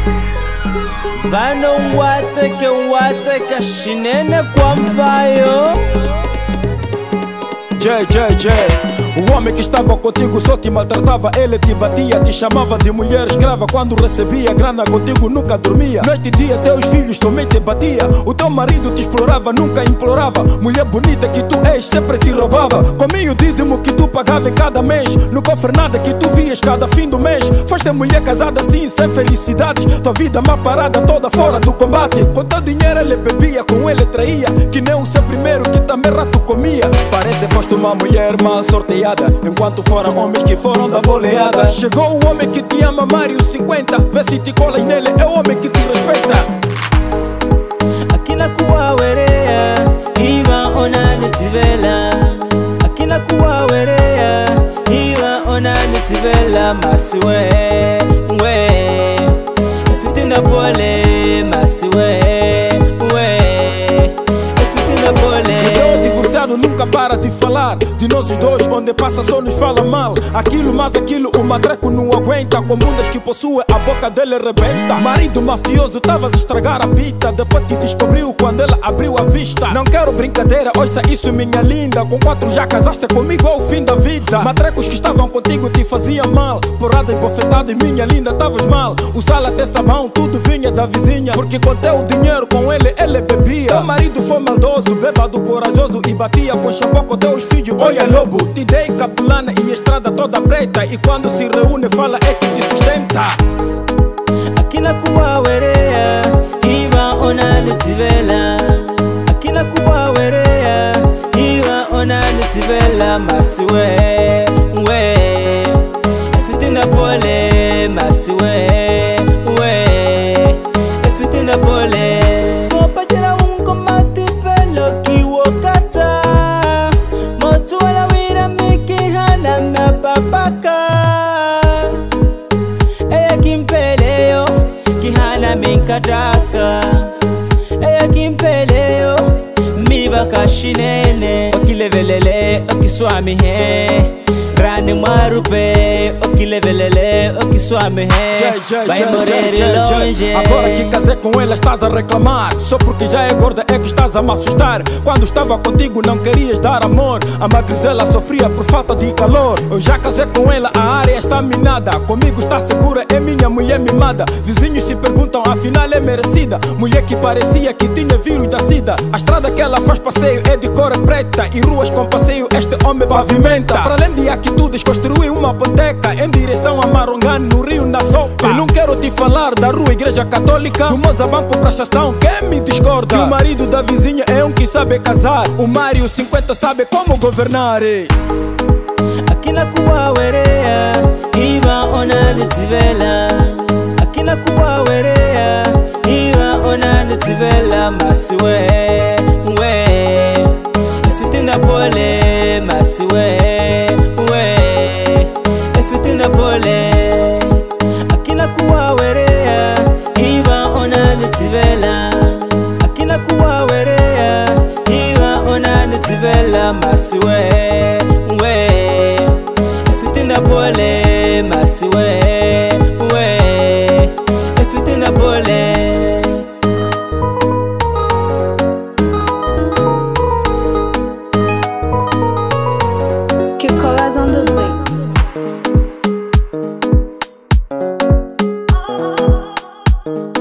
Vano wateke shinene kwa mpayo. O homem que estava contigo só te maltratava. Ele te batia, te chamava de mulher escrava. Quando recebia grana contigo nunca dormia. Noite e dia teus filhos somente batia. O teu marido te explorava, nunca implorava. Mulher bonita que tu és, sempre te roubava. Comia o dízimo que tu pagava em cada mês. No cofre nada que tu vias cada fim do mês. Foste mulher casada assim, sem felicidades. Tua vida má parada, toda fora do combate. Com teu dinheiro ele bebia, com ele traía. Que nem o seu primeiro que também rato comia. Parece foste uma mulher mal sorteada, enquanto foram homens que foram da boleada. Chegou o homem que te ama, Mário 50. Vê se te colas nele, é o homem que te respeita. Akina kuwa werea, iwa ona nitivela. Akina kuwa werea, iwa ona nitivela. Masiwe, we efitinda pole, masiwe, we efitinda pole. Nunca para de falar de nós os dois, onde passa só nos fala mal. Aquilo mais aquilo, o matreco não aguenta. Com bundas que possui, a boca dele rebenta. Marido mafioso, tavas a estragar a pita. Depois te descobriu quando ela abriu a vista. Não quero brincadeira, ouça isso minha linda. Com 4 já casaste comigo ao fim da vida. Matrecos que estavam contigo te faziam mal. Porrada e bofetada e minha linda, tavas mal. O sal até sabão, tudo vinha da vizinha. Porque com teu dinheiro com ele bebia. Teu marido foi maldoso, bêbado, corajoso e batia com shampoo com teus filhos, olha lobo. Te dei capulana e estrada toda preta. E quando se reúne fala é que te sustenta. Akina kuwa werea, iwa ona nitivela. Akina kuwa werea, iwa ona nitivela. Masiwe, we efitinda pole, masiwe, we efitinda pole. Mopajera unko mativelo kiwokata. Motuala wira miki hana mapapaka. Eya kimpeleo kihana minkataka. Eya kimpeleo mibaka shinene. Okilevelele okiswami he. Rani marupe okilevelele okiswami he. Vai morrer longe. Agora que casei com ela estás a reclamar. Só porque já é gorda é que estás a me assustar. Quando estava contigo não querias dar amor. A magrizela sofria por falta de calor. Eu já casei com ela, a área está minada. Comigo está segura, é minha mulher mimada. Vizinhos se perguntam, afinal é merecida. Mulher que parecia que tinha vírus da sida. A estrada que ela faz passeio é de cor preta. E ruas com passeio este homem pavimenta. Para além de atitudes construiu uma hipoteca em direção a Marongani no Rio na Sopa. Eu não quero te falar da rua Igreja Católica, do Mozabanco pra Chação, quem me discorda? Que o marido da vizinha é um que sabe casar. O Mário 50 sabe como governar. Akina kuwa werea, iwa ona nitivela. Akina kuwa werea, iwa ona nitivela. Masiwe, we efitinda pole, masiwe, we efitinda pole. Akina kuwa werea, iwa ona nitivela. Akina kuwa werea, iwa ona nitivela. Masiwe, we efitinda pole, masiwe, we efitinda pole. Kikolas on the beat.